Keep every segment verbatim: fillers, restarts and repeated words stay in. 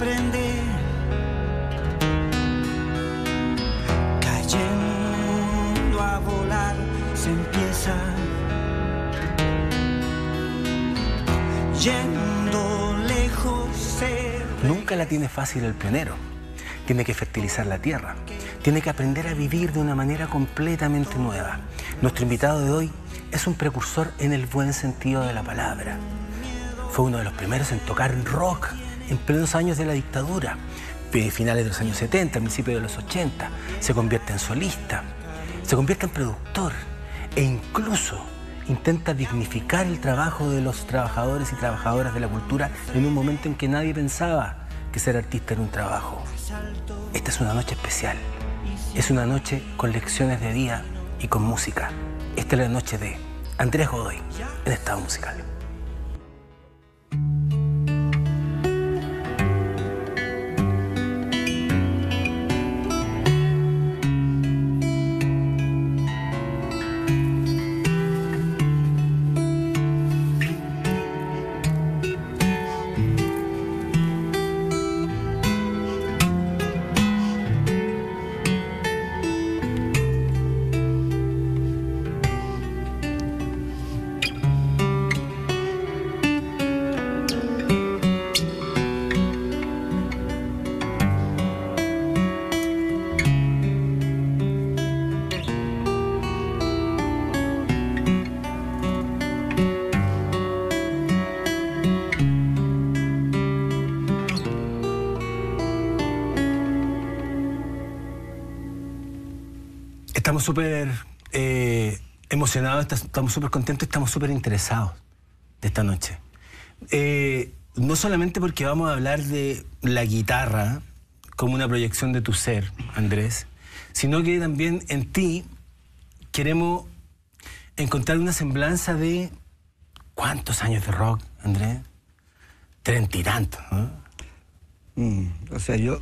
aprende, cayendo a volar se empieza, yendo lejos se... Nunca la tiene fácil el pionero. Tiene que fertilizar la tierra, tiene que aprender a vivir de una manera completamente nueva. Nuestro invitado de hoy es un precursor en el buen sentido de la palabra. Fue uno de los primeros en tocar rock en plenos años de la dictadura, finales de los años setenta, principios de los ochenta. Se convierte en solista, se convierte en productor e incluso intenta dignificar el trabajo de los trabajadores y trabajadoras de la cultura en un momento en que nadie pensaba que ser artista era un trabajo. Esta es una noche especial. Es una noche con lecciones de día y con música. Esta es la noche de Andrés Godoy en Estado Musical. Estamos súper eh, emocionados, estamos súper contentos, estamos súper interesados de esta noche. Eh, no solamente porque vamos a hablar de la guitarra como una proyección de tu ser, Andrés, sino que también en ti queremos encontrar una semblanza de ¿cuántos años de rock, Andrés? Treinta y tantos, ¿no? Mm, o sea, yo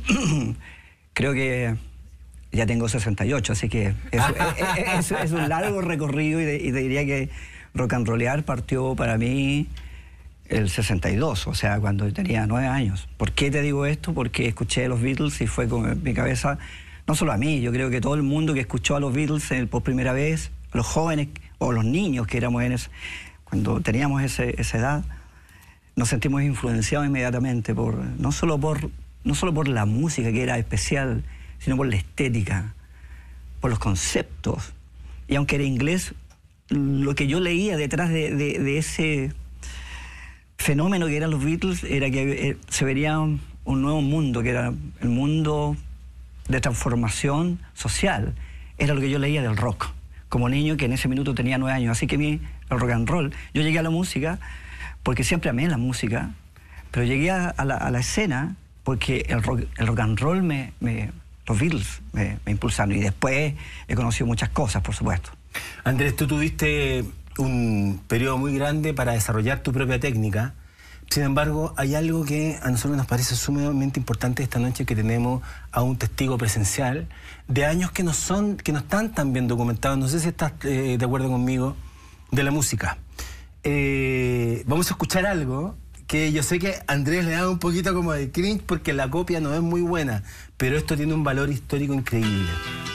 creo que ya tengo sesenta y ocho, así que es, es, es, es un largo recorrido y, de, y te diría que rock and rollear partió para mí el sesenta y dos, o sea, cuando tenía nueve años. ¿Por qué te digo esto? Porque escuché a los Beatles y fue con mi cabeza, no solo a mí, yo creo que todo el mundo que escuchó a los Beatles por primera vez, los jóvenes o los niños que éramos en ese, cuando teníamos ese, esa edad, nos sentimos influenciados inmediatamente, por, no, solo por, no solo por la música que era especial, sino por la estética, por los conceptos. Y aunque era inglés, lo que yo leía detrás de, de, de ese fenómeno que eran los Beatles era que eh, se vería un, un nuevo mundo, que era el mundo de transformación social. Era lo que yo leía del rock, como niño que en ese minuto tenía nueve años. Así que a mí, el rock and roll, yo llegué a la música porque siempre amé la música, pero llegué a, a, la, a la escena porque el rock, el rock and roll me... me los Beatles me, me impulsaron y después he conocido muchas cosas, por supuesto. Andrés, tú tuviste un periodo muy grande para desarrollar tu propia técnica. Sin embargo, hay algo que a nosotros nos parece sumamente importante esta noche, que tenemos a un testigo presencial de años que no son, que no están tan bien documentados. No sé si estás eh, de acuerdo conmigo, de la música. Eh, vamos a escuchar algo que yo sé que a Andrés le da un poquito como de cringe porque la copia no es muy buena, pero esto tiene un valor histórico increíble.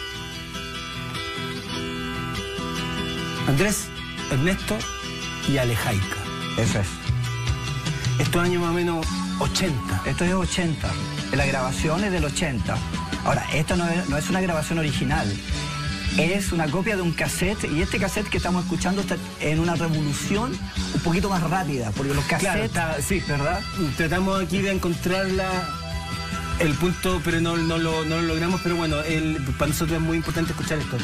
Andrés, Ernesto y Alejaika. Eso es. Esto es año más o menos ochenta. Esto es ochenta. La grabación es del ochenta. Ahora, esta no es, no es una grabación original. Es una copia de un cassette, y este cassette que estamos escuchando está en una revolución un poquito más rápida, porque los cassettes... Claro, está, sí, ¿verdad? Tratamos aquí de encontrar la, el punto, pero no, no, lo, no lo logramos, pero bueno, el, para nosotros es muy importante escuchar esto.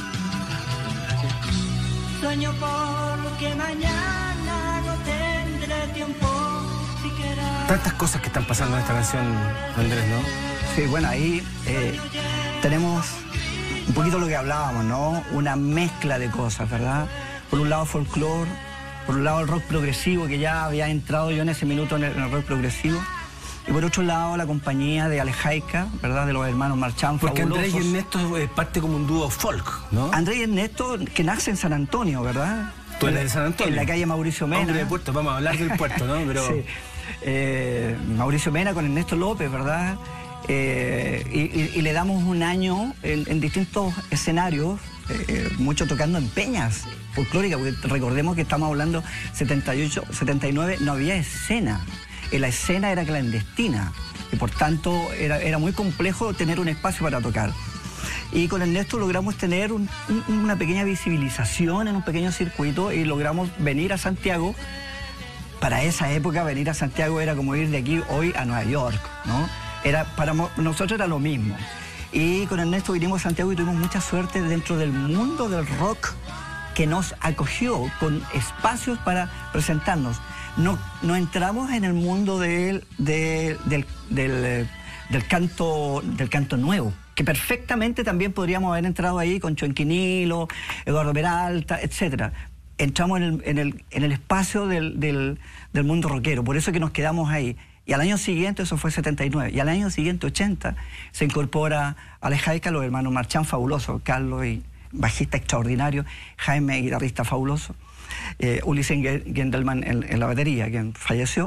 Sueño porque mañana no tendré tiempo siquiera. Tantas cosas que están pasando en esta canción, Andrés, ¿no? Sí, bueno, ahí eh, tenemos un poquito lo que hablábamos, ¿no? Una mezcla de cosas, ¿verdad? Por un lado folclore, por un lado el rock progresivo, que ya había entrado yo en ese minuto en el, en el rock progresivo, y por otro lado la compañía de Alejaika, ¿verdad? De los hermanos Marchand, porque fabulosos. Andrés y Ernesto es parte como un dúo folk, ¿no? Andrés y Ernesto, que nace en Antonio, ¿verdad? Tú eres de San Antonio. En la calle Mauricio Mena. Hombre de puerto, vamos a hablar del puerto, ¿no? Pero... sí. eh, Mauricio Mena con Ernesto López, ¿verdad? Eh, y, y, y le damos un año en, en distintos escenarios, eh, mucho tocando en peñas folclóricas, porque recordemos que estamos hablando setenta y ocho, setenta y nueve, no había escena. Eh, la escena era clandestina y por tanto era, era muy complejo tener un espacio para tocar. Y con Ernesto logramos tener un, un, una pequeña visibilización en un pequeño circuito y logramos venir a Santiago. Para esa época venir a Santiago era como ir de aquí hoy a Nueva York, ¿no? Era, para nosotros era lo mismo. Y con Ernesto vinimos a Santiago y tuvimos mucha suerte dentro del mundo del rock que nos acogió con espacios para presentarnos. No, no entramos en el mundo del, del, del, del, del, canto, del canto nuevo, que perfectamente también podríamos haber entrado ahí con Chuenquinilo, Eduardo Peralta, etcétera. Entramos en el, en el, en el espacio del, del, del mundo rockero, por eso que nos quedamos ahí. Y al año siguiente, eso fue setenta y nueve, y al año siguiente, ochenta, se incorpora Alejaica, los hermanos Marchán, fabuloso, Carlos, y bajista extraordinario, Jaime, guitarrista fabuloso, eh, Ulises Gendelman en, en la batería, quien falleció,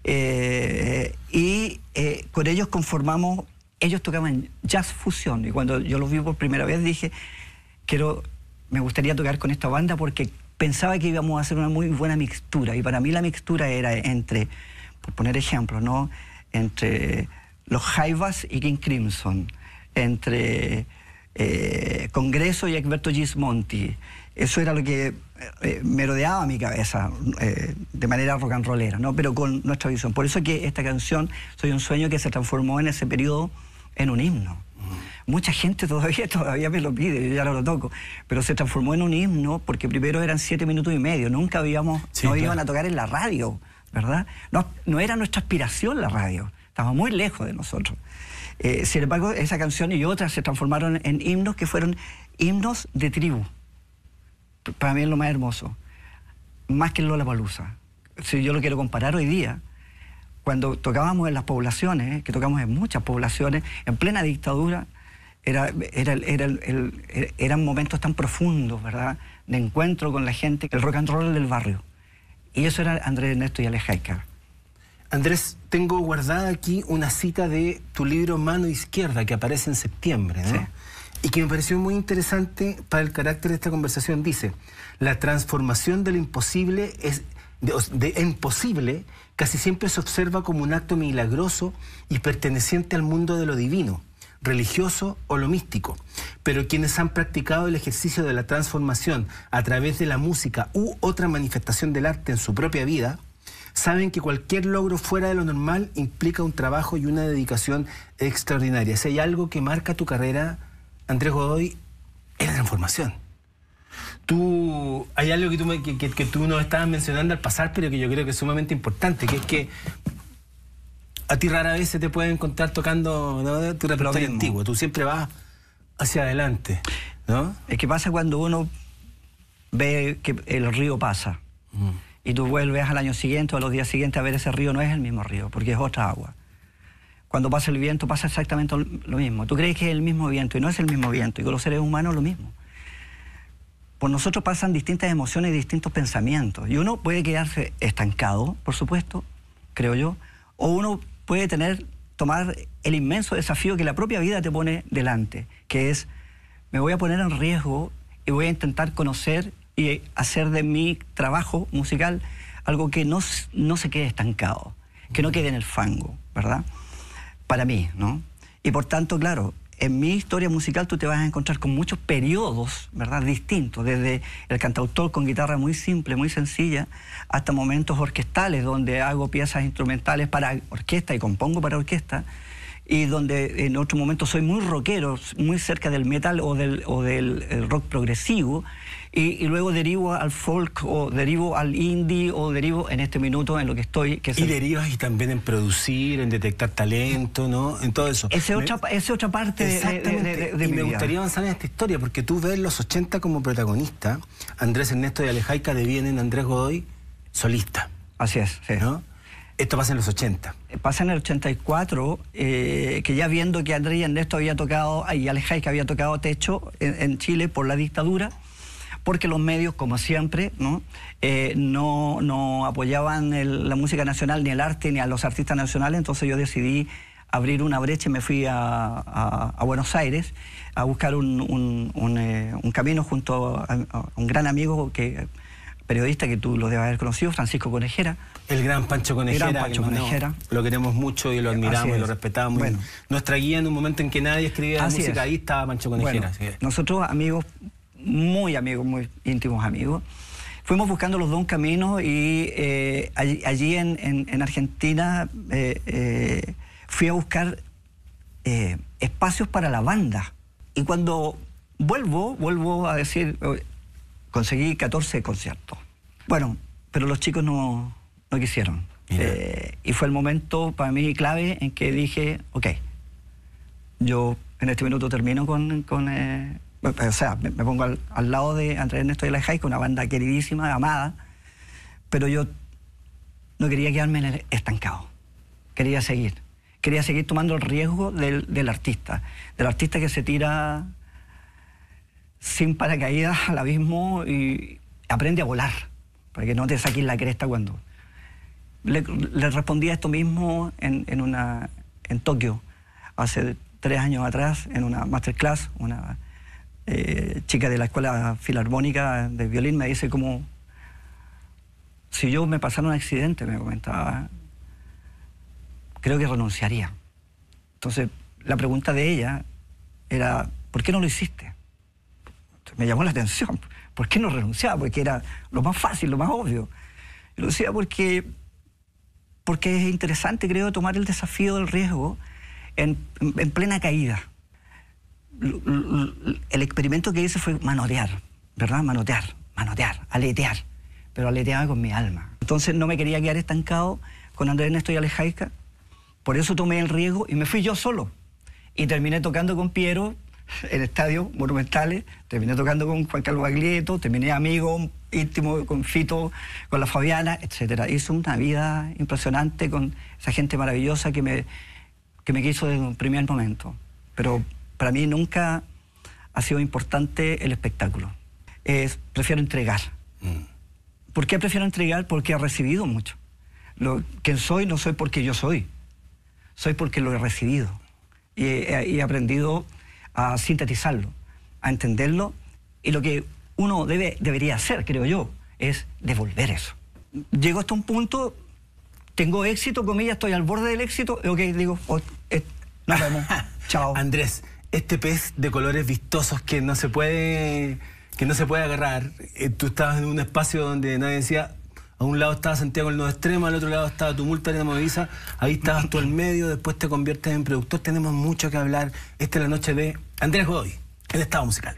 eh, y eh, con ellos conformamos, ellos tocaban jazz fusión, y cuando yo los vi por primera vez dije, quiero, me gustaría tocar con esta banda porque pensaba que íbamos a hacer una muy buena mixtura, y para mí la mixtura era entre, por poner ejemplos, ¿no?, entre los Jaivas y King Crimson, entre eh, Congreso y Egberto Gismonti. Eso era lo que eh, merodeaba mi cabeza eh, de manera rock and rollera, ¿no?, pero con nuestra visión. Por eso que esta canción, Soy un sueño, que se transformó en ese periodo en un himno. Mm. Mucha gente todavía, todavía me lo pide, yo ya no lo toco, pero se transformó en un himno porque primero eran siete minutos y medio, nunca habíamos, sí, no claro. iban a tocar en la radio, ¿verdad? No, no era nuestra aspiración la radio, estaba muy lejos de nosotros. Eh, sin embargo, esa canción y otras se transformaron en himnos que fueron himnos de tribu. Para mí es lo más hermoso, más que el Lollapalooza. Si yo lo quiero comparar hoy día, cuando tocábamos en las poblaciones, que tocamos en muchas poblaciones, en plena dictadura, era, era, era, el, el, eran momentos tan profundos, ¿verdad?, de encuentro con la gente, el rock and roll del barrio. Y eso era Andrés Ernesto y Alejaica. Andrés, tengo guardada aquí una cita de tu libro Mano Izquierda, que aparece en septiembre, ¿no? Sí. Y que me pareció muy interesante para el carácter de esta conversación. Dice, la transformación de lo imposible es, de, de, en posible casi siempre se observa como un acto milagroso y perteneciente al mundo de lo divino, religioso o lo místico. Pero quienes han practicado el ejercicio de la transformación a través de la música u otra manifestación del arte en su propia vida, saben que cualquier logro fuera de lo normal implica un trabajo y una dedicación extraordinaria. Si hay algo que marca tu carrera, Andrés Godoy, es la transformación. Tú, hay algo que tú, me, que, que, que tú nos estabas mencionando al pasar, pero que yo creo que es sumamente importante, que es que a ti rara vez se te puede encontrar tocando, ¿no?, tu repertorio antiguo. Tú siempre vas hacia adelante, ¿no? Es que pasa cuando uno ve que el río pasa. Mm. Y tú vuelves al año siguiente o a los días siguientes a ver ese río, no es el mismo río, porque es otra agua. Cuando pasa el viento pasa exactamente lo mismo. Tú crees que es el mismo viento y no es el mismo viento. Y con los seres humanos lo mismo. Por nosotros pasan distintas emociones y distintos pensamientos. Y uno puede quedarse estancado, por supuesto, creo yo. O uno puede tener, tomar el inmenso desafío que la propia vida te pone delante. Que es, me voy a poner en riesgo y voy a intentar conocer y hacer de mi trabajo musical algo que no, no se quede estancado, que no quede en el fango, ¿verdad? Para mí, ¿no? Y por tanto, claro, en mi historia musical tú te vas a encontrar con muchos periodos, ¿verdad?, distintos, desde el cantautor con guitarra muy simple, muy sencilla, hasta momentos orquestales, donde hago piezas instrumentales para orquesta y compongo para orquesta, y donde en otro momento soy muy rockero, muy cerca del metal o del, o del rock progresivo, y, y luego derivo al folk, o derivo al indie, o derivo en este minuto en lo que estoy... Que es y el... derivas y también en producir, en detectar talento, ¿no?, en todo eso. Esa es otra, esa otra parte de, de, de, de, de y mi me vida. gustaría avanzar en esta historia, porque tú ves los ochenta como protagonista, Andrés Ernesto y Alejaica devienen Andrés Godoy solista. Así es, sí. ¿No? Esto pasa en los ochenta. Pasa en el ochenta y cuatro, eh, que ya viendo que Andrés y Ernesto había tocado, y Alejaica había tocado techo en, en Chile por la dictadura, porque los medios, como siempre, no, eh, no, no apoyaban el, la música nacional, ni el arte, ni a los artistas nacionales. Entonces yo decidí abrir una brecha y me fui a, a, a Buenos Aires a buscar un, un, un, eh, un camino junto a, a un gran amigo, que, periodista que tú lo debes haber conocido, Francisco Conejera. El gran Pancho Conejera. El gran Pancho Conejera. Lo queremos mucho y lo admiramos y lo respetamos. Bueno, nuestra guía en un momento en que nadie escribía música, es. Ahí estaba Pancho Conejera. Bueno, nosotros, amigos, muy amigos, muy íntimos amigos, fuimos buscando los dos caminos y eh, allí, allí en, en, en Argentina eh, eh, fui a buscar eh, espacios para la banda. Y cuando vuelvo, vuelvo a decir, conseguí catorce conciertos. Bueno, pero los chicos no, no quisieron. Eh, y fue el momento para mí clave en que dije, ok, yo en este minuto termino con... con eh, o sea, me, me pongo al, al lado de Andrés Ernesto de la Jaica, una banda queridísima, amada, pero yo no quería quedarme en el estancado. Quería seguir. Quería seguir tomando el riesgo del, del artista. Del artista que se tira sin paracaídas al abismo y aprende a volar, para que no te saques la cresta cuando... Le, le respondí a esto mismo en, en, una, en Tokio, hace tres años atrás, en una masterclass. Una eh, chica de la Escuela Filarmónica de Violín me dice como... Si yo me pasara un accidente, me comentaba, creo que renunciaría. Entonces, la pregunta de ella era, ¿por qué no lo hiciste? Entonces, me llamó la atención. ¿Por qué no renunciaba? Porque era lo más fácil, lo más obvio. Y lo decía porque, porque es interesante, creo, tomar el desafío del riesgo en, en plena caída. El experimento que hice fue manotear, ¿verdad? Manotear, manotear, aletear. Pero aleteaba con mi alma. Entonces no me quería quedar estancado con Andrés Ernesto y Ale Jaica. Por eso tomé el riesgo y me fui yo solo. Y terminé tocando con Piero en estadios monumentales, terminé tocando con Juan Carlos Baglietto, terminé amigo íntimo con Fito, con la Fabiana, etcétera. Hice una vida impresionante con esa gente maravillosa que me, que me quiso desde un primer momento. Pero para mí nunca ha sido importante el espectáculo. Es, prefiero entregar. Mm. ¿Por qué prefiero entregar? Porque he recibido mucho. Lo, quien soy no soy porque yo soy. Soy porque lo he recibido. Y he, he aprendido a sintetizarlo, a entenderlo. Y lo que uno debe, debería hacer, creo yo, es devolver eso. Llego hasta un punto, tengo éxito, comillas, estoy al borde del éxito. Ok, digo, oh, eh, nos vemos. Chao. Andrés, este pez de colores vistosos que no se puede... que no se puede agarrar. Eh, tú estabas en un espacio donde nadie decía, a un lado estaba Santiago el Nuevo Extremo, al otro lado estaba Tumulto Arena Movediza, ahí estabas tú al medio, después te conviertes en productor. Tenemos mucho que hablar. Esta es la noche de Andrés Godoy, el Estado Musical.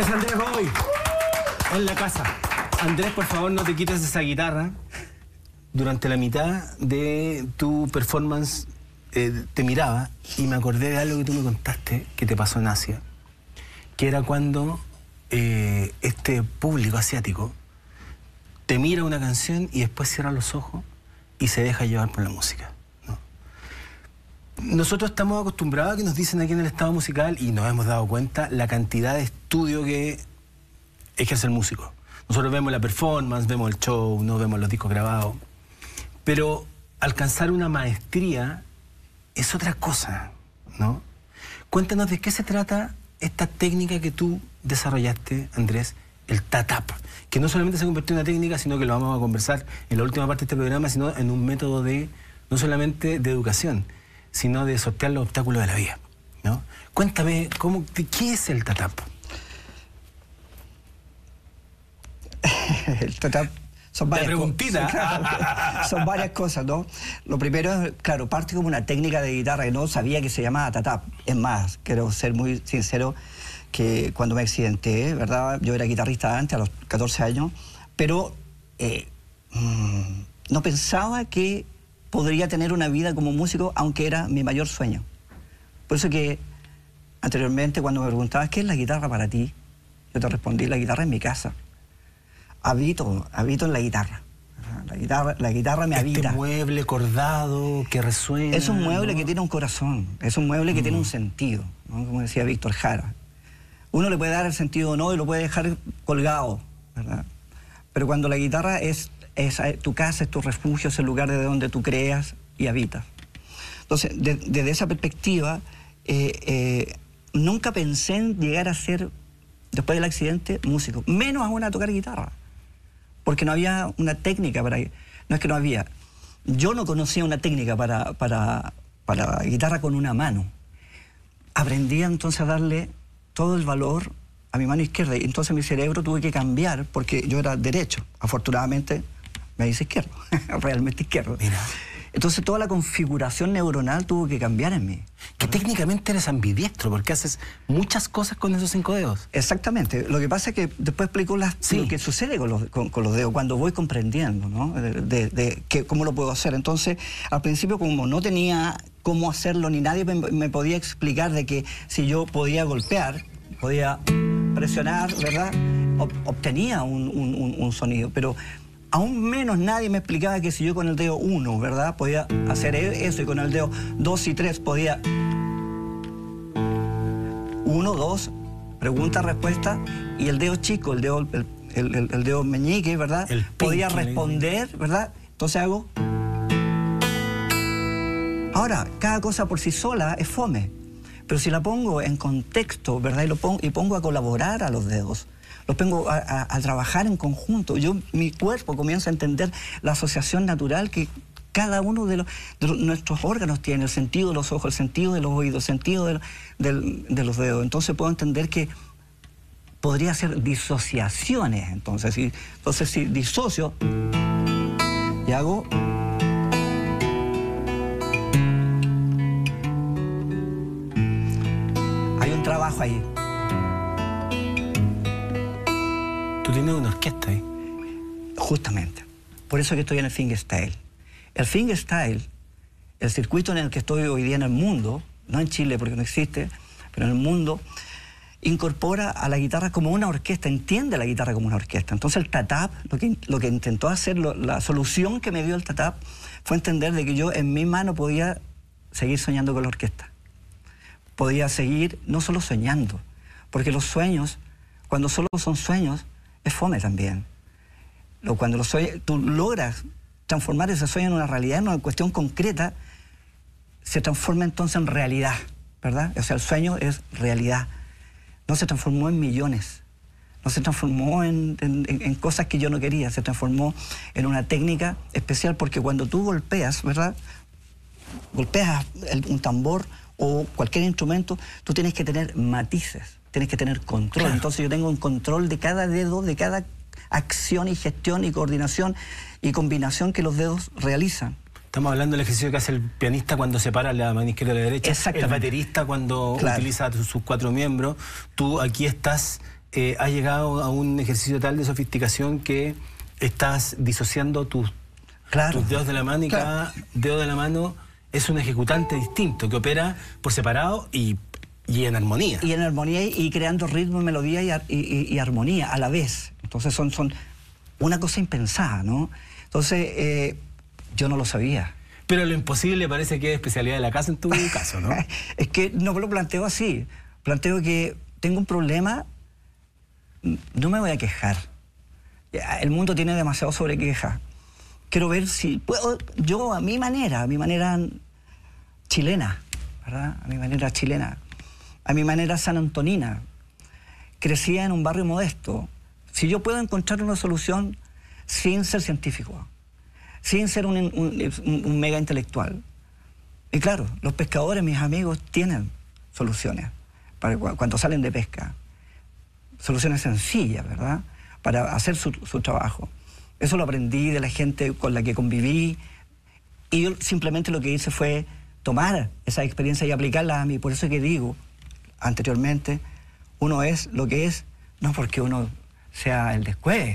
Es Andrés Godoy, en la casa. Andrés, por favor, no te quites esa guitarra. Durante la mitad de tu performance eh, te miraba y me acordé de algo que tú me contaste que te pasó en Asia, que era cuando eh, este público asiático te mira una canción y después cierra los ojos y se deja llevar por la música, ¿no? Nosotros estamos acostumbrados a que nos dicen aquí en el estado musical, y nos hemos dado cuenta la cantidad de estudio que ejerce el músico. Nosotros vemos la performance, vemos el show, no vemos los discos grabados, pero alcanzar una maestría es otra cosa, ¿no? Cuéntanos de qué se trata esta técnica que tú desarrollaste, Andrés, el tatap, que no solamente se convirtió en una técnica, sino que lo vamos a conversar en la última parte de este programa, sino en un método de, no solamente de educación, sino de sortear los obstáculos de la vida, ¿no? Cuéntame, ¿cómo, ¿qué es el tatap? El tatap son varias, preguntita. Co claro, son varias cosas, ¿no? Lo primero es, claro, parte como una técnica de guitarra que no sabía que se llamaba tatap. Es más, quiero ser muy sincero, que cuando me accidenté, ¿verdad? Yo era guitarrista antes, a los catorce años, pero eh, mmm, no pensaba que podría tener una vida como músico, aunque era mi mayor sueño. Por eso que anteriormente, cuando me preguntabas ¿qué es la guitarra para ti?, yo te respondí, la guitarra es mi casa. Habito, habito en la guitarra. La guitarra, la guitarra me habita. Este mueble cordado que resuena. Es un mueble, ¿no?, que tiene un corazón, es un mueble que mm. tiene un sentido, ¿no? Como decía Víctor Jara. Uno le puede dar el sentido o no y lo puede dejar colgado, ¿verdad? Pero cuando la guitarra es, es tu casa, es tu refugio, es el lugar desde donde tú creas y habitas. Entonces, de, desde esa perspectiva, eh, eh, nunca pensé en llegar a ser, después del accidente, músico. Menos aún a tocar guitarra. Porque no había una técnica para... No es que no había. Yo no conocía una técnica para, para, para guitarra con una mano. Aprendí entonces a darle todo el valor a mi mano izquierda. Y entonces mi cerebro tuve que cambiar porque yo era derecho. Afortunadamente me hice izquierdo. Realmente izquierdo. Mira. Entonces toda la configuración neuronal tuvo que cambiar en mí. Que técnicamente eres ambidiestro, porque haces muchas cosas con esos cinco dedos. Exactamente. Lo que pasa es que después explico las, sí. lo que sucede con los, con, con los dedos, cuando voy comprendiendo, ¿no? De, de, de que, cómo lo puedo hacer. Entonces, al principio, como no tenía cómo hacerlo, ni nadie me, me podía explicar de que si yo podía golpear, podía presionar, ¿verdad?, Ob, obtenía un, un, un, un sonido. Pero aún menos nadie me explicaba que si yo con el dedo uno, ¿verdad?, podía hacer eso, y con el dedo dos y tres podía... Uno, dos, pregunta, respuesta, y el dedo chico, el dedo, el, el, el, el dedo meñique, ¿verdad?, el podía responder, ¿verdad? Entonces hago... Ahora, cada cosa por sí sola es fome, pero si la pongo en contexto, ¿verdad?, y, lo pongo, y pongo a colaborar a los dedos, los pongo a, a, a trabajar en conjunto, yo, mi cuerpo comienza a entender la asociación natural que cada uno de, los, de los, nuestros órganos tiene, el sentido de los ojos, el sentido de los oídos, el sentido de, de, de los dedos. Entonces puedo entender que podría ser disociaciones. Entonces si, entonces, si disocio y hago... Hay un trabajo ahí. Tú tienes una orquesta ahí. Justamente. Por eso que estoy en el fingerstyle. El fingerstyle, el circuito en el que estoy hoy día en el mundo, no en Chile porque no existe, pero en el mundo, incorpora a la guitarra como una orquesta, entiende a la guitarra como una orquesta. Entonces el tatap, lo que, lo que intentó hacer, lo, la solución que me dio el tatap, fue entender de que yo en mi mano podía seguir soñando con la orquesta. Podía seguir no solo soñando, porque los sueños, cuando solo son sueños, es fome también. Lo, cuando los sueños, tú logras transformar ese sueño en una realidad, en una cuestión concreta, se transforma entonces en realidad, ¿verdad? O sea, el sueño es realidad. No se transformó en millones, no se transformó en, en, en cosas que yo no quería, se transformó en una técnica especial, porque cuando tú golpeas, ¿verdad?, golpeas el, un tambor o cualquier instrumento, tú tienes que tener matices, tienes que tener control. Claro. Entonces yo tengo un control de cada dedo, de cada acción y gestión y coordinación y combinación que los dedos realizan. Estamos hablando del ejercicio que hace el pianista cuando separa la mano izquierda de la derecha, el baterista cuando claro. utiliza sus cuatro miembros. Tú aquí estás eh, has llegado a un ejercicio tal de sofisticación que estás disociando tus, claro. tus dedos de la mano y Claro. cada dedo de la mano es un ejecutante distinto que opera por separado y, y en armonía. Y en armonía y, y creando ritmo, melodía y, ar- y, y- y armonía a la vez. Entonces son, son una cosa impensada, ¿no? Entonces eh, yo no lo sabía. Pero lo imposible parece que es especialidad de la casa en tu caso, ¿no? Es que no lo planteo así. Planteo que tengo un problema, no me voy a quejar. El mundo tiene demasiado sobre queja. Quiero ver si puedo, yo a mi manera, a mi manera chilena, ¿verdad? A mi manera chilena, a mi manera sanantonina. Crecía en un barrio modesto. Si yo puedo encontrar una solución sin ser científico, sin ser un, un, un, un mega intelectual. Y claro, los pescadores, mis amigos, tienen soluciones para cu cuando salen de pesca. Soluciones sencillas, ¿verdad? Para hacer su, su trabajo. Eso lo aprendí de la gente con la que conviví. Y yo simplemente lo que hice fue tomar esa experiencia y aplicarla a mí. Por eso es que digo, anteriormente, uno es lo que es, no porque uno sea el descueve,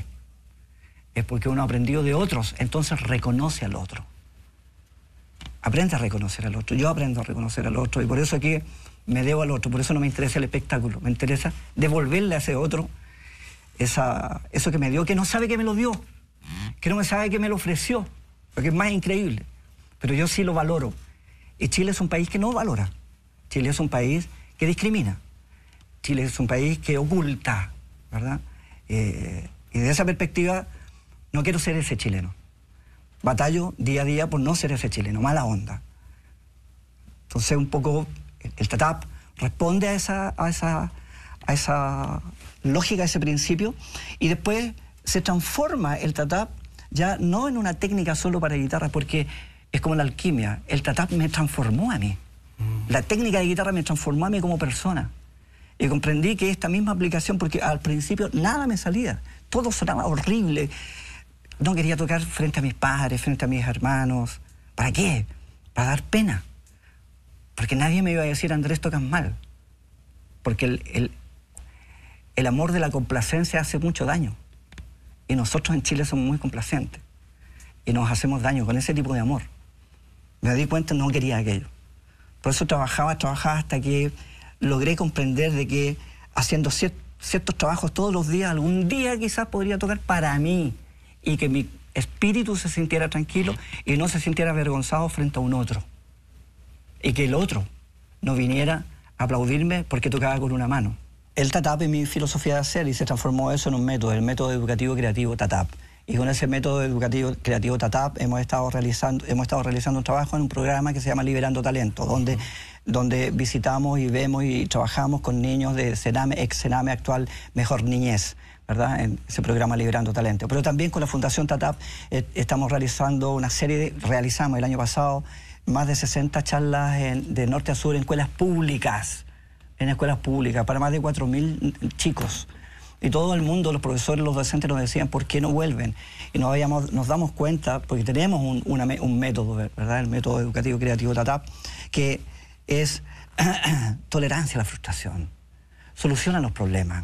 es porque uno ha aprendido de otros, entonces reconoce al otro. Aprende a reconocer al otro. Yo aprendo a reconocer al otro y por eso aquí me debo al otro. Por eso no me interesa el espectáculo. Me interesa devolverle a ese otro esa, eso que me dio, que no sabe que me lo dio, que no me sabe que me lo ofreció, porque es más increíble. Pero yo sí lo valoro. Y Chile es un país que no valora. Chile es un país que discrimina. Chile es un país que oculta, ¿verdad? Eh, y desde esa perspectiva no quiero ser ese chileno. Batallo día a día por no ser ese chileno, mala onda. Entonces un poco el TATAP responde a esa, a esa, a esa lógica, a ese principio, y después se transforma el TATAP ya no en una técnica solo para guitarra, porque es como la alquimia. El TATAP me transformó a mí. Mm. La técnica de guitarra me transformó a mí como persona. Y comprendí que esta misma aplicación, porque al principio nada me salía, todo sonaba horrible. No quería tocar frente a mis padres, frente a mis hermanos. ¿Para qué? Para dar pena. Porque nadie me iba a decir, Andrés, tocas mal. Porque el, el, el amor de la complacencia hace mucho daño. Y nosotros en Chile somos muy complacientes. Y nos hacemos daño con ese tipo de amor. Me di cuenta, no quería aquello. Por eso trabajaba, trabajaba hasta que logré comprender de que haciendo cier ciertos trabajos todos los días, algún día quizás podría tocar para mí y que mi espíritu se sintiera tranquilo y no se sintiera avergonzado frente a un otro. Y que el otro no viniera a aplaudirme porque tocaba con una mano. El TATAP es mi filosofía de hacer y se transformó eso en un método, el método educativo creativo TATAP. Y con ese método educativo creativo TATAP hemos estado realizando, hemos estado realizando un trabajo en un programa que se llama Liberando Talento, donde, donde visitamos y vemos y trabajamos con niños de Sename, ex Sename, actual Mejor Niñez, ¿verdad? En ese programa Liberando Talento. Pero también con la Fundación TATAP eh, estamos realizando una serie, de, realizamos el año pasado más de sesenta charlas en, de norte a sur en escuelas públicas, en escuelas públicas, para más de cuatro mil chicos. Y todo el mundo, los profesores, los docentes nos decían, ¿por qué no vuelven? Y nos, habíamos, nos damos cuenta, porque tenemos un, una, un método, ¿verdad? El método educativo creativo TATAP, que es tolerancia a la frustración, soluciona los problemas.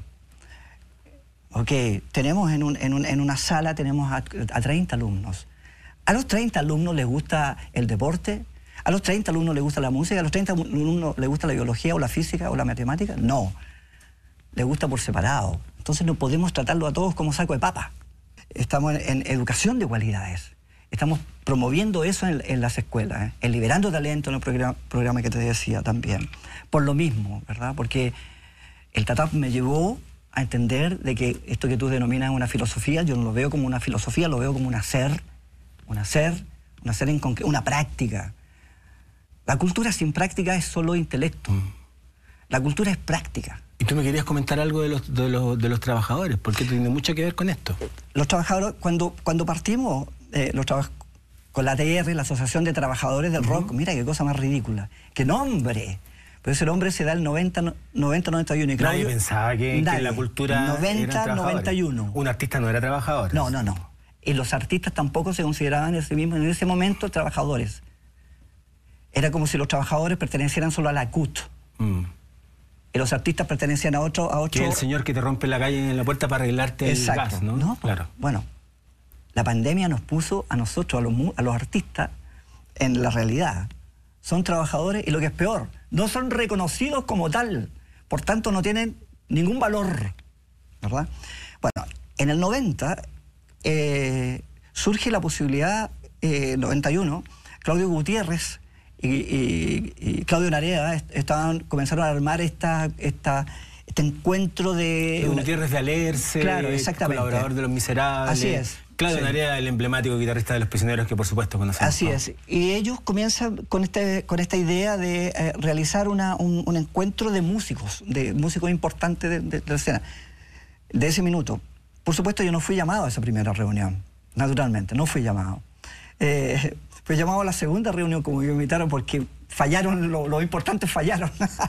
Ok, tenemos en, un, en, un, en una sala, tenemos a, a treinta alumnos. A los treinta alumnos les gusta el deporte, a los treinta alumnos les gusta la música, a los treinta alumnos les gusta la biología o la física o la matemática. No, les gusta por separado. Entonces no podemos tratarlo a todos como saco de papa. Estamos en, en educación de cualidades. Estamos promoviendo eso en, en las escuelas, ¿eh? En Liberando Talento, en el programa, programa que te decía también. Por lo mismo, ¿verdad? Porque el TATAP me llevó a entender de que esto que tú denominas una filosofía, yo no lo veo como una filosofía, lo veo como un hacer, un hacer, un hacer en concreto, una práctica. La cultura sin práctica es solo intelecto. Mm. La cultura es práctica. Y tú me querías comentar algo de los, de los, de los trabajadores, porque tiene mucho que ver con esto. Los trabajadores, cuando, cuando partimos eh, los traba con la A T R, la Asociación de Trabajadores del uh-huh. Rock, mira qué cosa más ridícula. ¡Qué nombre! Pero ese nombre se da el noventa, noventa y uno. Y Nadie Claudio, pensaba que, que la cultura noventa, noventa y uno. Un artista no era trabajador. No, no, no. Y los artistas tampoco se consideraban en, sí mismos, en ese momento trabajadores. Era como si los trabajadores pertenecieran solo a la C U T. Mm. y los artistas pertenecían a otro... A otro... Que es el señor que te rompe la calle en la puerta para arreglarte Exacto. el gas, ¿no? ¿no? Claro. Bueno, la pandemia nos puso a nosotros, a los, a los artistas, en la realidad. Son trabajadores y lo que es peor, no son reconocidos como tal. Por tanto, no tienen ningún valor, ¿verdad? Bueno, en el noventa eh, surge la posibilidad, eh, noventa y uno, Claudio Gutiérrez y, y, y Claudio Narea estaban, comenzaron a armar esta, esta, este encuentro de... Claudio Gutiérrez de Alerce, claro, exactamente. Colaborador de Los Miserables. Así es. Claudio sí. Narea, el emblemático guitarrista de Los Prisioneros, que por supuesto conocemos. Así ¿no? es. Y ellos comienzan con, este, con esta idea de eh, realizar una, un, un encuentro de músicos, de músicos importantes de, de, de la escena, de ese minuto. Por supuesto, yo no fui llamado a esa primera reunión, naturalmente, no fui llamado. Eh, fui llamado a la segunda reunión, como me invitaron, porque fallaron, los lo importantes fallaron.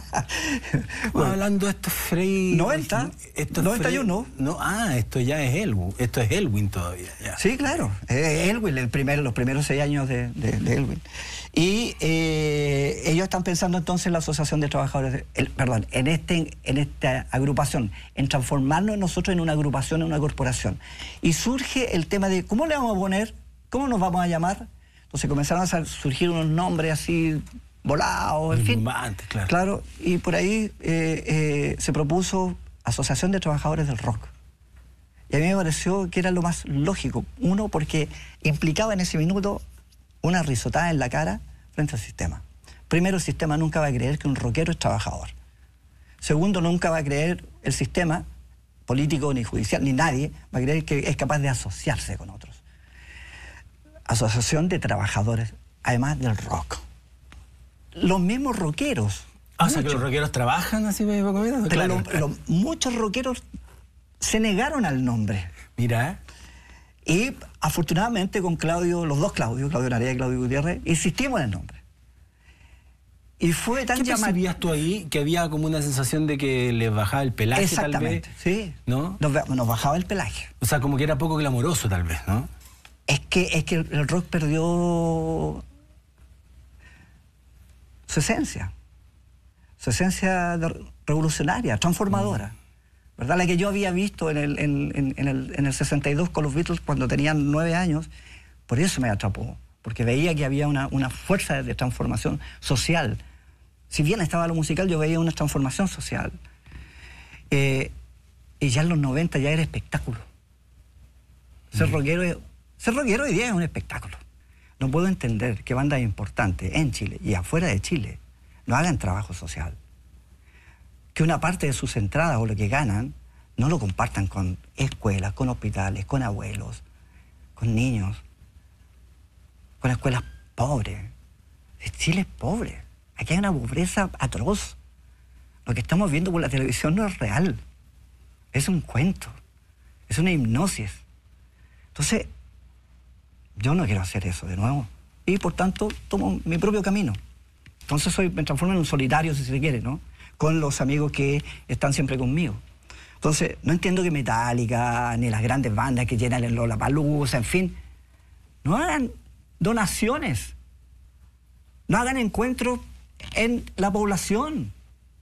Bueno, hablando de esto, Frei... noventa, esto noventa y uno. Frei, no, ah, esto ya es Elwin, esto es Elwin todavía. Ya. Sí, claro, es Elwin, el primero, los primeros seis años de, de, de Elwin. Y eh, ellos están pensando entonces en la Asociación de Trabajadores, de, el, perdón, en, este, en esta agrupación, en transformarnos nosotros en una agrupación, en una corporación. Y surge el tema de, ¿cómo le vamos a poner? ¿Cómo nos vamos a llamar? Entonces comenzaron a surgir unos nombres así volados, en fin. Claro. Claro, y por ahí eh, eh, se propuso Asociación de Trabajadores del Rock. Y a mí me pareció que era lo más lógico. Uno, porque implicaba en ese minuto una risotada en la cara frente al sistema. Primero, el sistema nunca va a creer que un rockero es trabajador. Segundo, nunca va a creer el sistema político, ni judicial, ni nadie, va a creer que es capaz de asociarse con otros. Asociación de Trabajadores, además del rock. Los mismos rockeros. Ah, o sea, que los rockeros trabajan así, me claro, pero lo, claro. Lo, muchos rockeros se negaron al nombre. Mira. Y afortunadamente con Claudio, los dos Claudio, Claudio Narea y Claudio Gutiérrez, insistimos en el nombre. Y fue tan ¿Qué llamativo. percibías tú ahí? Que había como una sensación de que les bajaba el pelaje, exactamente, tal vez. sí. ¿No? Nos, nos bajaba el pelaje. O sea, como que era poco glamoroso, tal vez, ¿no? Es que, es que el, el rock perdió su esencia. Su esencia de, revolucionaria, transformadora. Mm. ¿Verdad? La que yo había visto en el, en, en, en, el, en el sesenta y dos con los Beatles cuando tenían nueve años, por eso me atrapó, porque veía que había una, una fuerza de transformación social. Si bien estaba lo musical, yo veía una transformación social. Eh, y ya en los noventa ya era espectáculo. Ser, mm. rockero, ser rockero hoy día es un espectáculo. No puedo entender que bandas importantes en Chile y afuera de Chile no hagan trabajo social. Que una parte de sus entradas o lo que ganan no lo compartan con escuelas, con hospitales, con abuelos, con niños, con escuelas pobres. Chile es pobre. Aquí hay una pobreza atroz. Lo que estamos viendo por la televisión no es real. Es un cuento. Es una hipnosis. Entonces, yo no quiero hacer eso de nuevo. Y por tanto, tomo mi propio camino. Entonces soy, me transformo en un solitario, si se quiere, ¿no? Con los amigos que están siempre conmigo. Entonces, no entiendo que Metallica, ni las grandes bandas que llenan el Lollapalooza, en fin, no hagan donaciones, no hagan encuentros en la población.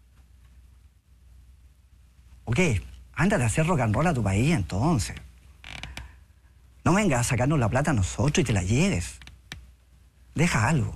Ok, ándate a hacer rock and roll a tu país entonces. No vengas a sacarnos la plata a nosotros y te la lleves. Deja algo.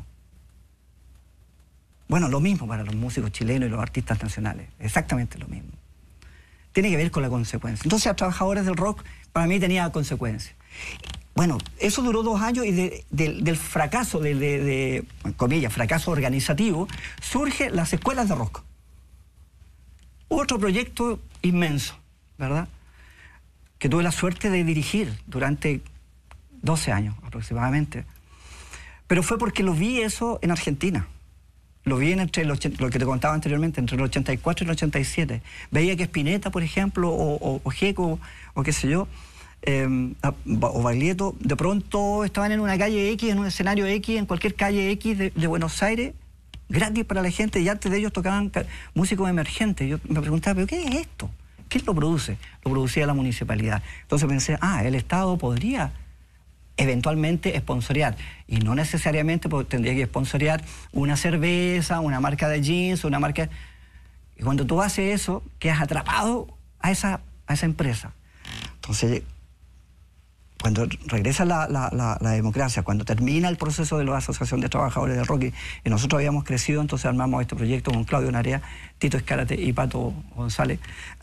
Bueno, lo mismo para los músicos chilenos y los artistas nacionales. Exactamente lo mismo. Tiene que ver con la consecuencia. Entonces, a Trabajadores del Rock, para mí tenía consecuencias. Bueno, eso duró dos años y de, de, del fracaso, de, de, de, comillas, fracaso organizativo, surgen las escuelas de rock. Otro proyecto inmenso, ¿verdad? Que tuve la suerte de dirigir durante doce años aproximadamente. Pero fue porque lo vi eso en Argentina. Lo vi en entre el ochenta, lo que te contaba anteriormente, entre el ochenta y cuatro y el ochenta y siete. Veía que Spinetta, por ejemplo, o, o, o Gecko, o qué sé yo, eh, o Baglietto, de pronto estaban en una calle X, en un escenario X, en cualquier calle X de, de Buenos Aires, gratis para la gente, y antes de ellos tocaban músicos emergentes. Yo me preguntaba, ¿pero qué es esto? ¿Quién lo produce? Lo producía la municipalidad. Entonces pensé, ah, el Estado podría eventualmente sponsorear, y no necesariamente porque tendría que sponsorear una cerveza, una marca de jeans, una marca... Y cuando tú haces eso, quedas atrapado a esa, a esa empresa. Entonces, cuando regresa la, la, la, la democracia, cuando termina el proceso de la Asociación de Trabajadores del Rock, y, y nosotros habíamos crecido, entonces armamos este proyecto con Claudio Narea, Tito Escárate y Pato González,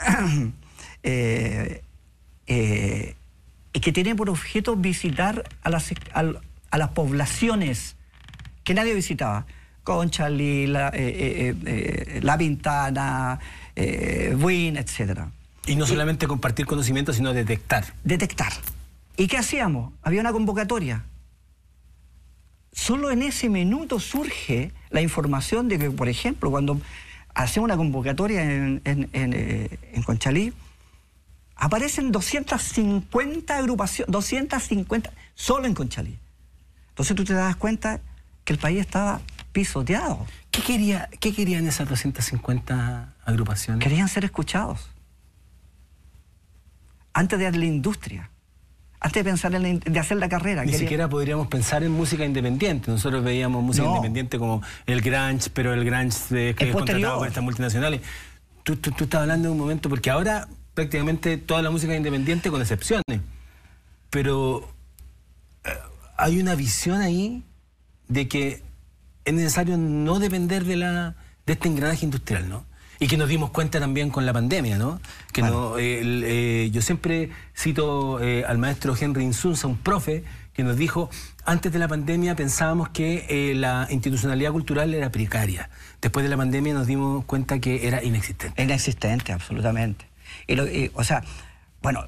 eh, eh, y que tiene por objeto visitar a las, a, a las poblaciones que nadie visitaba. Conchalí, La, eh, eh, eh, La Pintana, eh, Buin, etcétera. Y no solamente y, compartir conocimientos, sino detectar. Detectar. ¿Y qué hacíamos? Había una convocatoria. Solo en ese minuto surge la información de que, por ejemplo, cuando hacemos una convocatoria en, en, en, eh, en Conchalí, aparecen doscientas cincuenta agrupaciones, doscientas cincuenta, solo en Conchalí. Entonces tú te das cuenta que el país estaba pisoteado. ¿Qué, quería, qué querían esas doscientas cincuenta agrupaciones? Querían ser escuchados. Antes de la industria. Antes de pensar en la, de hacer la carrera. Ni querían... siquiera podríamos pensar en música independiente. Nosotros veíamos música no. independiente como el grunge, pero el grunge de, que es contratado por estas multinacionales. Tú, tú, tú estás hablando de un momento, porque ahora prácticamente toda la música es independiente, con excepciones. Pero eh, hay una visión ahí de que es necesario no depender de, la, de este engranaje industrial, ¿no? Y que nos dimos cuenta también con la pandemia, ¿no? Que bueno. no, eh, el, eh, yo siempre cito eh, al maestro Henry Insunza, un profe, que nos dijo, antes de la pandemia pensábamos que eh, la institucionalidad cultural era precaria. Después de la pandemia nos dimos cuenta que era inexistente. Inexistente, absolutamente. Y lo, y, o sea, bueno,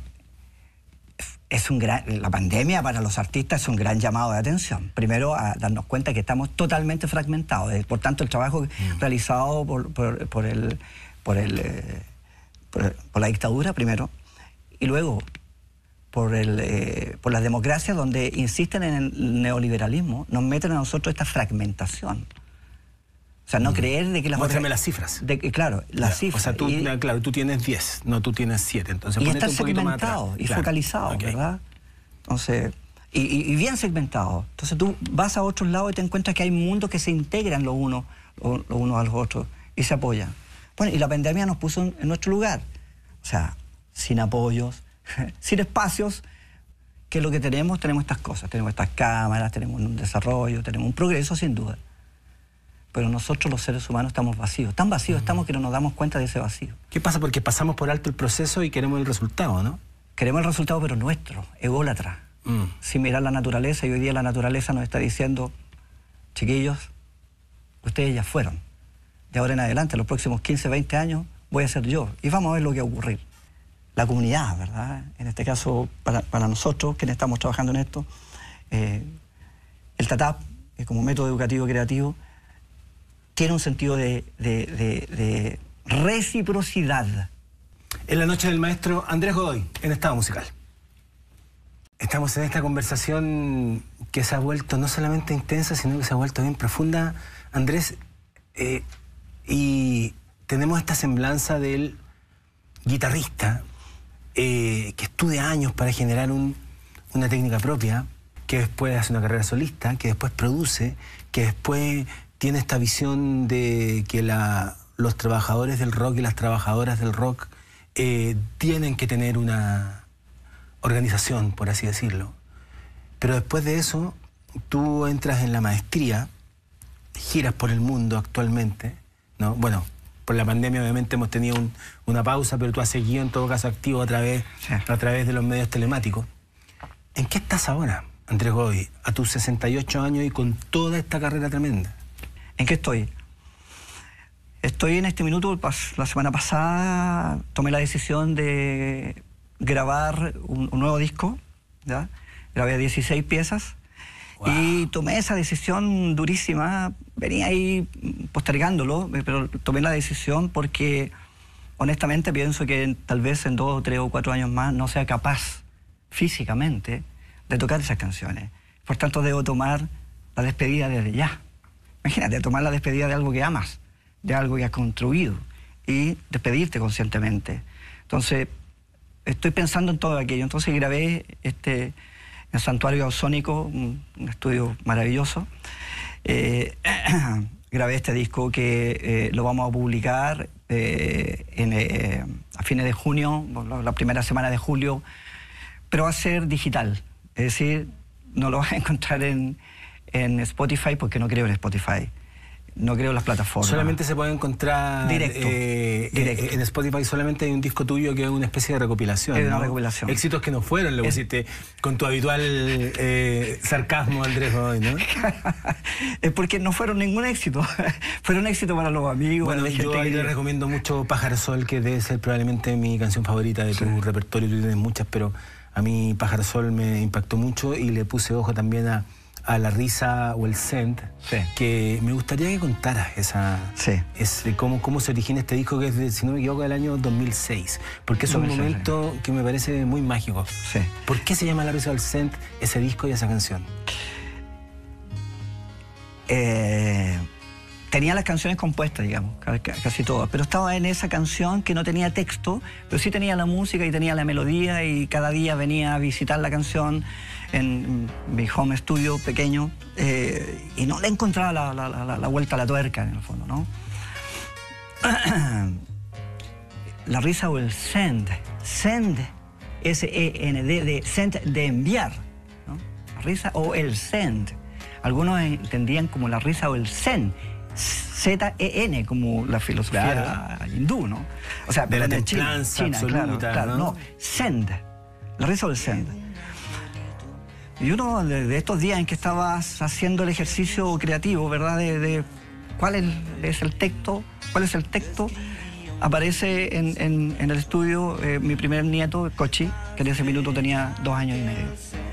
es un gran, la pandemia para los artistas es un gran llamado de atención. Primero, a darnos cuenta que estamos totalmente fragmentados. Por tanto, el trabajo mm. realizado por, por, por, el, por, el, eh, por, el, por la dictadura, primero, y luego por, el, eh, por las democracias, donde insisten en el neoliberalismo, nos meten a nosotros esta fragmentación. O sea, no mm. creer de que las... Muéstrame las cifras. De que, claro, las ya, cifras. O sea, tú, y, claro, tú tienes diez, no, tú tienes siete. Entonces, y estar segmentado y claro. focalizado, okay. ¿verdad? Entonces, y, y, y bien segmentado. Entonces tú vas a otros lados y te encuentras que hay mundos que se integran los unos, los, los unos a los otros y se apoyan. Bueno, y la pandemia nos puso en, en nuestro lugar. O sea, sin apoyos, sin espacios. ¿Qué es lo que tenemos? Tenemos estas cosas. Tenemos estas cámaras, tenemos un desarrollo, tenemos un progreso, sin duda. Pero nosotros los seres humanos estamos vacíos. Tan vacíos mm. estamos que no nos damos cuenta de ese vacío. ¿Qué pasa? Porque pasamos por alto el proceso y queremos el resultado, ¿no? Queremos el resultado, pero nuestro, ególatra. Mm. Sin mirar la naturaleza, y hoy día la naturaleza nos está diciendo, chiquillos, ustedes ya fueron. De ahora en adelante, los próximos quince, veinte años, voy a ser yo. Y vamos a ver lo que va a ocurrir. La comunidad, ¿verdad? En este caso, para, para nosotros, quienes estamos trabajando en esto, eh, el TATAP, eh, como método educativo creativo, tiene un sentido de, de, de, de reciprocidad. En la noche del maestro Andrés Godoy, en Estado Musical. Estamos en esta conversación que se ha vuelto no solamente intensa, sino que se ha vuelto bien profunda, Andrés, eh, y tenemos esta semblanza del guitarrista eh, que estudia años para generar un, una técnica propia, que después hace una carrera solista, que después produce, que después tiene esta visión de que la, los trabajadores del rock y las trabajadoras del rock eh, tienen que tener una organización, por así decirlo. Pero después de eso, tú entras en la maestría, giras por el mundo actualmente, ¿no? Bueno, por la pandemia obviamente hemos tenido un, una pausa, pero tú has seguido en todo caso activo a través, sí. a través de los medios telemáticos. ¿En qué estás ahora, Andrés Godoy, a tus sesenta y ocho años y con toda esta carrera tremenda? ¿En qué estoy? Estoy en este minuto, la semana pasada tomé la decisión de grabar un, un nuevo disco, ¿ya? Grabé dieciséis piezas. Wow. Y tomé esa decisión durísima, venía ahí postergándolo, pero tomé la decisión porque honestamente pienso que tal vez en dos, tres o cuatro años más no sea capaz físicamente de tocar esas canciones. Por tanto, debo tomar la despedida desde ya. Imagínate, tomar la despedida de algo que amas, de algo que has construido, y despedirte conscientemente. Entonces, estoy pensando en todo aquello. Entonces grabé este, en Santuario Sónico, un, un estudio maravilloso. Eh, grabé este disco que eh, lo vamos a publicar eh, en, eh, a fines de junio, la, la primera semana de julio, pero va a ser digital. Es decir, no lo vas a encontrar en, en Spotify porque no creo en Spotify. No creo en las plataformas. Solamente se puede encontrar directo, eh, directo. En Spotify solamente hay un disco tuyo que es una especie de recopilación. Es una ¿no? recopilación. Éxitos que no fueron, lo es... pusiste con tu habitual eh, sarcasmo, Andrés, hoy, ¿no? Es porque no fueron ningún éxito. Fueron éxito para los amigos. Bueno, para la yo gente ahí que... le recomiendo mucho Pájaro Sol, que debe ser probablemente mi canción favorita de tu sí. repertorio. Tú tienes muchas, pero a mí Pájaro Sol me impactó mucho y le puse ojo también a a La Risa o El Send, sí. que me gustaría que contaras esa, sí. ese, cómo, cómo se origina este disco que es, de, si no me equivoco, del año dos mil seis, porque es dos mil seis, un momento sí. que me parece muy mágico. Sí. ¿Por qué se llama La Risa o El Send ese disco y esa canción? Eh, tenía las canciones compuestas, digamos, casi todas, pero estaba en esa canción que no tenía texto, pero sí tenía la música y tenía la melodía, y cada día venía a visitar la canción en mi home studio pequeño, eh, y no le encontraba la, la, la, la vuelta a la tuerca, en el fondo, ¿no? La Risa o El Send, Send, S E N D, de send, de enviar, ¿no? La Risa o El Send. Algunos entendían como La Risa o El Zen, Z E N, como la filosofía claro. hindú, ¿no? O sea, de la de China, China, absoluta, claro, claro, ¿no? no, Send, La Risa o El Send. Y uno de, de estos días en que estabas haciendo el ejercicio creativo, ¿verdad? De, de cuál es, es el texto, cuál es el texto, aparece en, en, en el estudio eh, mi primer nieto, Cochi, que en ese minuto tenía dos años y medio.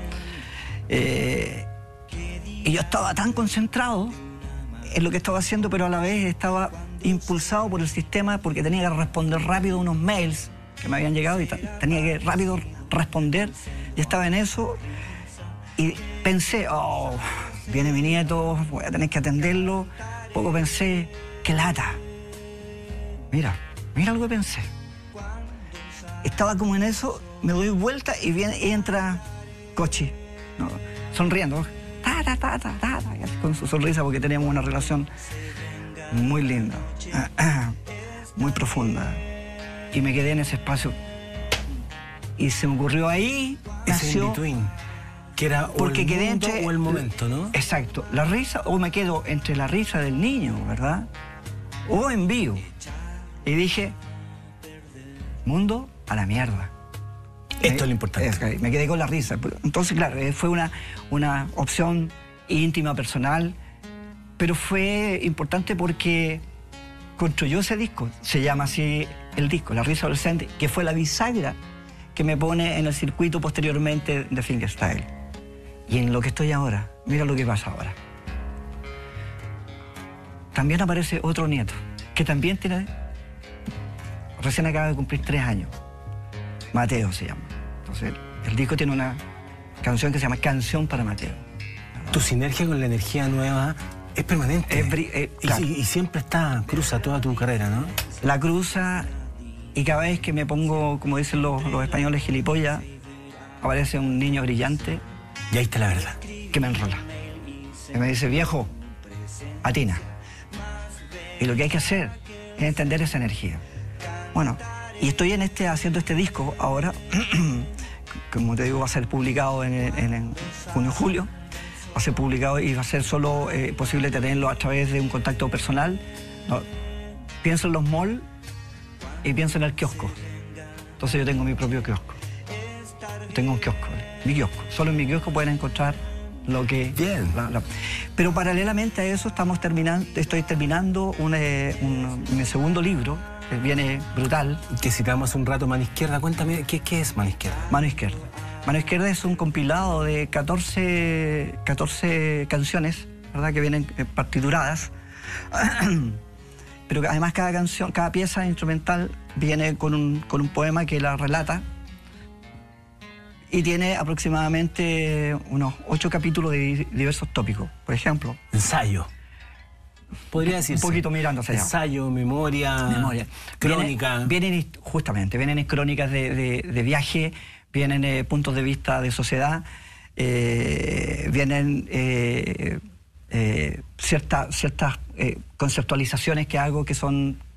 Eh, y yo estaba tan concentrado en lo que estaba haciendo, pero a la vez estaba impulsado por el sistema porque tenía que responder rápido unos mails que me habían llegado y tenía que rápido responder. Y estaba en eso y pensé, oh, viene mi nieto, voy a tener que atenderlo. Poco pensé, qué lata. Mira, mira lo que pensé. Estaba como en eso, me doy vuelta y, viene, y entra Cochi, ¿no? Sonriendo, ta, ta, ta, ta, ta, con su sonrisa, porque teníamos una relación muy linda, muy profunda. Y me quedé en ese espacio. Y se me ocurrió ahí, ese nació, in-between, que era o porque el quedé mundo entre, o el momento, ¿no? Exacto, la risa, o me quedo entre la risa del niño, ¿verdad? O envío. Y dije, mundo a la mierda. Esto me, es lo importante. Me quedé con la risa. Entonces, claro, fue una, una opción íntima, personal, pero fue importante porque construyó ese disco. Se llama así el disco, La Risa o El Send, que fue la bisagra que me pone en el circuito posteriormente de Fingerstyle. Y en lo que estoy ahora, mira lo que pasa ahora. También aparece otro nieto, que también tiene, recién acaba de cumplir tres años. Mateo se llama. Entonces, el disco tiene una canción que se llama Canción para Mateo. Tu sinergia con la energía nueva es permanente. Es, eh, claro. y, y siempre está, cruza toda tu carrera, ¿no? La cruza, y cada vez que me pongo, como dicen los, los españoles, gilipollas, aparece un niño brillante. Y ahí está la verdad. Que me enrola. Y me dice, viejo, atina. Y lo que hay que hacer es entender esa energía. Bueno, y estoy en este, haciendo este disco ahora, como te digo, va a ser publicado en, en, en junio-julio, va a ser publicado y va a ser solo eh, posible tenerlo a través de un contacto personal. No, pienso en los malls y pienso en el kiosco. Entonces yo tengo mi propio kiosco. Tengo un kiosco, mi kiosco. Solo en mi kiosco pueden encontrar lo que... Bien. La, la. Pero paralelamente a eso estamos terminando, estoy terminando un, un, mi segundo libro, que viene brutal. Que citamos hace un rato, Mano Izquierda. Cuéntame, ¿qué, qué es Mano Izquierda? Mano Izquierda. Mano Izquierda es un compilado de catorce, catorce canciones, ¿verdad? Que vienen partituradas. Pero además cada canción, cada pieza instrumental viene con un, con un poema que la relata. Y tiene aproximadamente unos ocho capítulos de diversos tópicos. Por ejemplo... Ensayo. Podría decirse. Un poquito mirando hacia allá. Ensayo, memoria, memoria. crónica. Vienen, vienen justamente, vienen crónicas de, de, de viaje, vienen eh, puntos de vista de sociedad, eh, vienen eh, eh, cierta, ciertas eh, conceptualizaciones que hago que son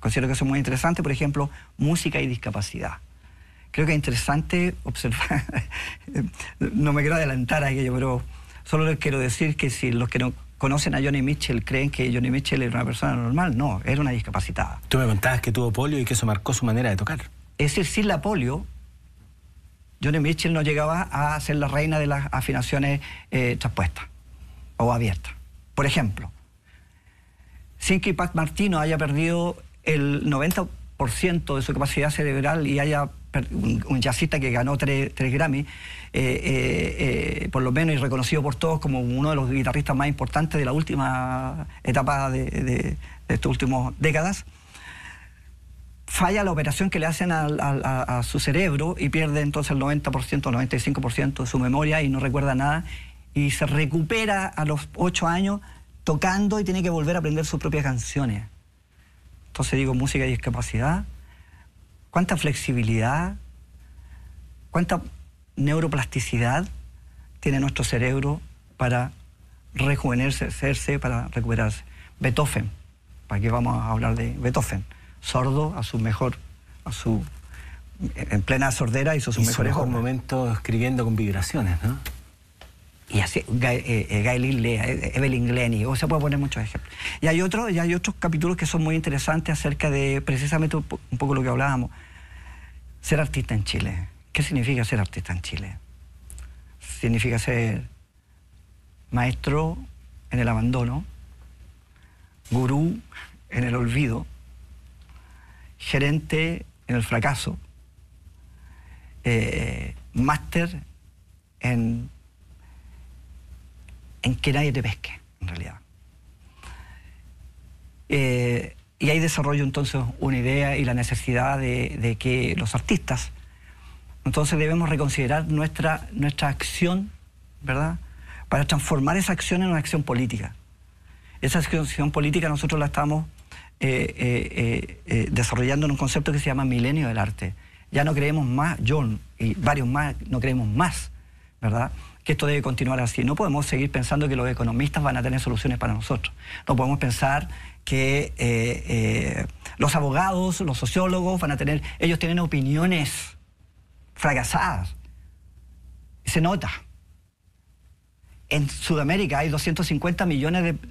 considero que son muy interesantes, por ejemplo, música y discapacidad. Creo que es interesante observar, no me quiero adelantar a aquello, pero solo les quiero decir que si los que no conocen a Joni Mitchell creen que Joni Mitchell era una persona normal, no, era una discapacitada. Tú me contabas que tuvo polio y que eso marcó su manera de tocar. Es decir, sin la polio, Joni Mitchell no llegaba a ser la reina de las afinaciones eh, traspuestas o abiertas. Por ejemplo, sin que Pat Martino haya perdido el noventa por ciento de su capacidad cerebral y haya un, un jazzista que ganó tres, tres Grammy, eh, eh, eh, por lo menos, y reconocido por todos como uno de los guitarristas más importantes de la última etapa de, de, de estas últimas décadas, falla la operación que le hacen a, a, a su cerebro y pierde entonces el noventa por ciento, noventa y cinco por ciento de su memoria y no recuerda nada, y se recupera a los ocho años tocando y tiene que volver a aprender sus propias canciones. Entonces digo, música y discapacidad, cuánta flexibilidad, cuánta neuroplasticidad tiene nuestro cerebro para rejuvenecerse, para recuperarse. Beethoven, ¿para qué vamos a hablar de Beethoven? Sordo a su mejor, a su, en plena sordera hizo sus y mejores su momento escribiendo con vibraciones, ¿no? Y así, Guy, eh, Guy Lindley, Evelyn Glennie, o se puede poner muchos ejemplos. Y hay, otro, y hay otros capítulos que son muy interesantes acerca de precisamente un, po un poco lo que hablábamos. Ser artista en Chile. ¿Qué significa ser artista en Chile? Significa ser maestro en el abandono, gurú en el olvido, gerente en el fracaso, eh, máster en... en que nadie te pesque, en realidad. Eh, y ahí desarrollo entonces una idea y la necesidad de, de que los artistas, entonces debemos reconsiderar nuestra, nuestra acción, ¿verdad?, para transformar esa acción en una acción política. Esa acción política nosotros la estamos eh, eh, eh, desarrollando en un concepto que se llama milenio del arte. Ya no creemos más, John y varios más, no creemos más, ¿verdad?, que esto debe continuar así. No podemos seguir pensando que los economistas van a tener soluciones para nosotros. No podemos pensar que eh, eh, los abogados, los sociólogos van a tener... Ellos tienen opiniones fracasadas. Se nota. En Sudamérica hay doscientos cincuenta millones de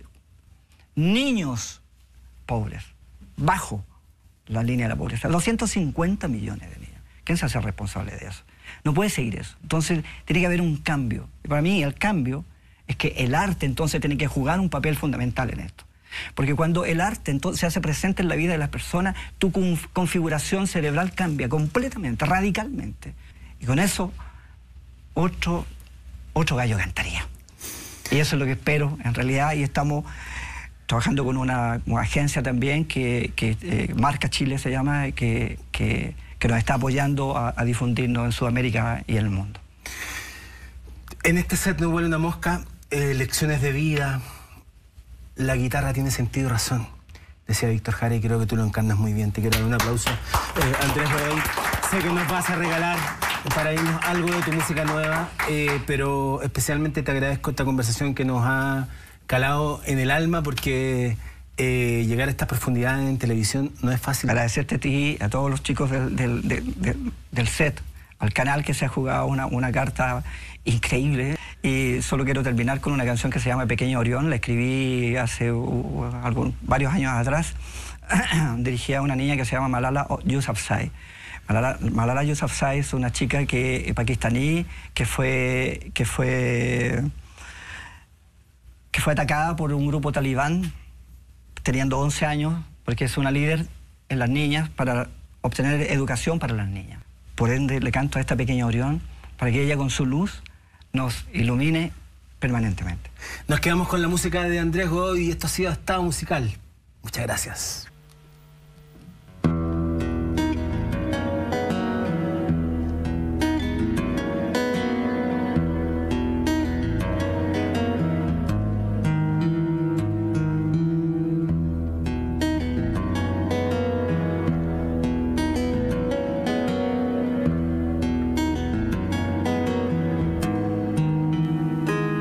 niños pobres, bajo la línea de la pobreza. doscientos cincuenta millones de niños. ¿Quién se hace responsable de eso? No puede seguir eso. Entonces tiene que haber un cambio. Y para mí el cambio es que el arte entonces tiene que jugar un papel fundamental en esto. Porque cuando el arte entonces se hace presente en la vida de las personas, tu configuración cerebral cambia completamente, radicalmente. Y con eso otro, otro gallo cantaría. Y eso es lo que espero en realidad, y estamos trabajando con una, una agencia también que, que eh, Marca Chile se llama, que... que que nos está apoyando a, a difundirnos en Sudamérica y en el mundo. En este set No vuela una mosca, eh, lecciones de vida, la guitarra tiene sentido y razón, decía Víctor Jara, y creo que tú lo encarnas muy bien. Te quiero dar un aplauso. Eh, Andrés Godoy, sé que nos vas a regalar para irnos algo de tu música nueva, eh, pero especialmente te agradezco esta conversación que nos ha calado en el alma, porque... Eh, llegar a estas profundidades en televisión no es fácil. Agradecerte a ti, a todos los chicos del, del, del, del, del set, al canal que se ha jugado una, una carta increíble. Y solo quiero terminar con una canción que se llama Pequeño Orión. La escribí hace uh, algún, varios años atrás. Dirigida a una niña que se llama Malala Yousafzai. Malala, Malala Yousafzai es una chica que, pakistaní que fue, que fue, que fue atacada por un grupo talibán teniendo once años, porque es una líder en las niñas para obtener educación para las niñas. Por ende, le canto a esta Pequeña Orión para que ella con su luz nos ilumine permanentemente. Nos quedamos con la música de Andrés Godoy y esto ha sido Estado Musical. Muchas gracias.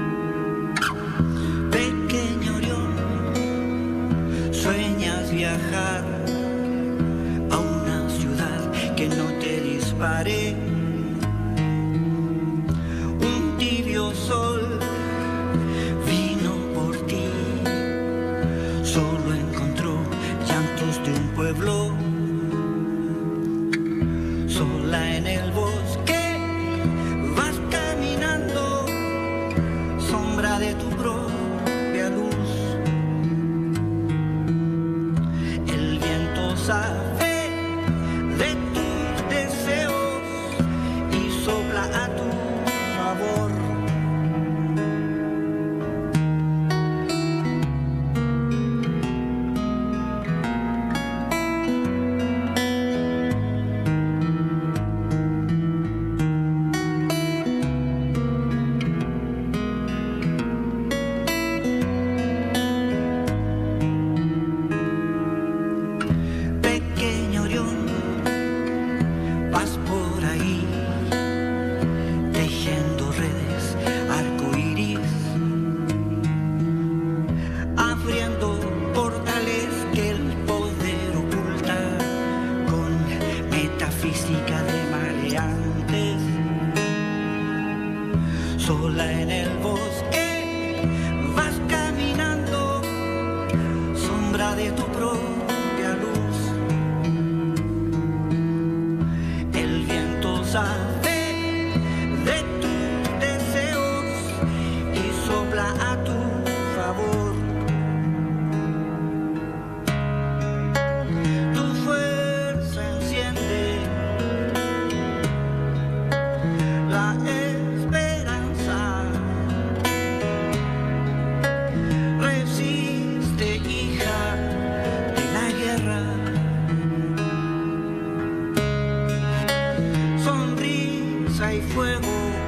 Pequeño Orión, sueñas viajar que no te disparé. Un tibio sol vino por ti, solo encontró llantos de un pueblo. Sola en el bosque vas caminando, sombra de tu propia luz. El viento sabe de tus deseos y sopla a tu favor. Pequeño Orión, vas por ahí tejiendo redes arcoíris, abriendo portales que el poder oculta con metafísica de maleantes. Sola en el bosque vas caminando, sombra de tu propia luz. El viento sabe de tus deseos y sopla a tu favor. Tu fuerza enciende la esperanza. Resiste, hija de la guerra. Sonrisa y fuego